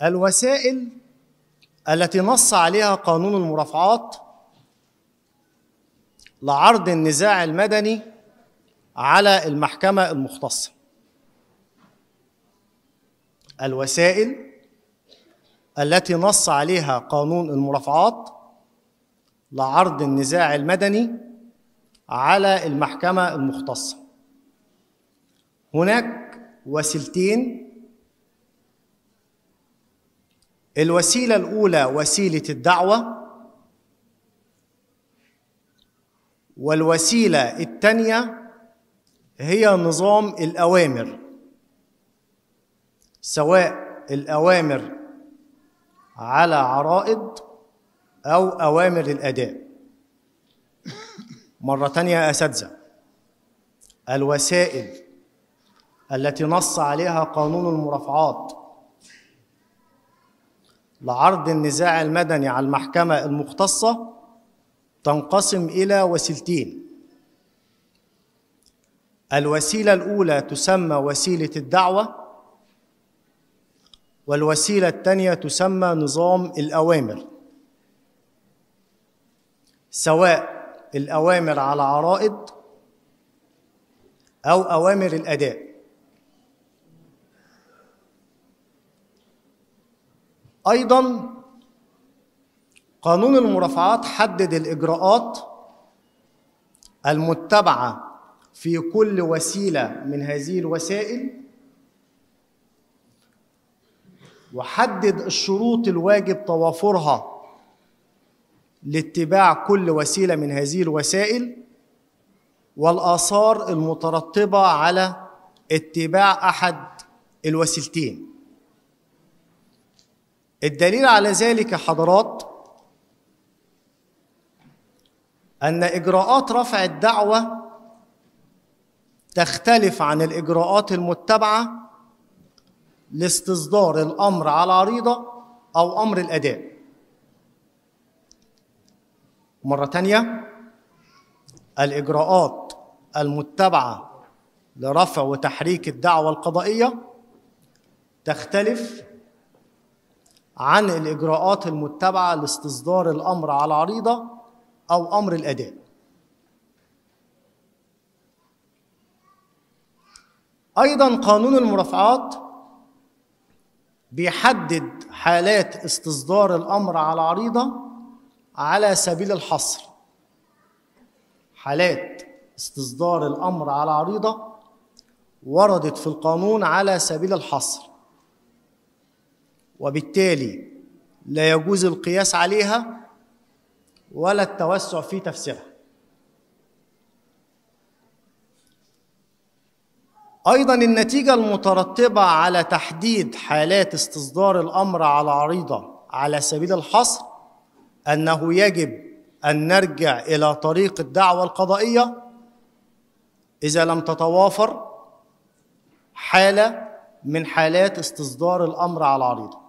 الوسائل التي نص عليها قانون المرافعات لعرض النزاع المدني على المحكمة المختصة. الوسائل التي نص عليها قانون المرافعات لعرض النزاع المدني على المحكمة المختصة. هناك وسيلتين. الوسيلة الأولى وسيلة الدعوة، والوسيلة الثانية هي نظام الأوامر، سواء الأوامر على عرائض أو أوامر الأداء. مرة تانية يا أساتذة، الوسائل التي نص عليها قانون المرافعات لعرض النزاع المدني على المحكمة المختصة تنقسم إلى وسيلتين. الوسيلة الأولى تسمى وسيلة الدعوة، والوسيلة الثانية تسمى نظام الأوامر، سواء الأوامر على عرائض أو أوامر الأداء. أيضاً قانون المرافعات حدد الإجراءات المتبعة في كل وسيلة من هذه الوسائل، وحدد الشروط الواجب توافرها لاتباع كل وسيلة من هذه الوسائل، والآثار المترتبة على اتباع أحد الوسيلتين. الدليل على ذلك يا حضرات أن إجراءات رفع الدعوة تختلف عن الإجراءات المتبعة لاستصدار الأمر على عريضة أو أمر الأداء. مرة تانية، الإجراءات المتبعة لرفع وتحريك الدعوة القضائية تختلف عن الإجراءات المتبعة لاستصدار الأمر على عريضة أو أمر الأداء. أيضاً قانون المرافعات بيحدد حالات استصدار الأمر على عريضة على سبيل الحصر. حالات استصدار الأمر على عريضة وردت في القانون على سبيل الحصر، وبالتالي لا يجوز القياس عليها ولا التوسع في تفسيرها. أيضاً النتيجة المترتبة على تحديد حالات استصدار الأمر على عريضة على سبيل الحصر أنه يجب أن نرجع إلى طريق الدعوة القضائية إذا لم تتوافر حالة من حالات استصدار الأمر على عريضة.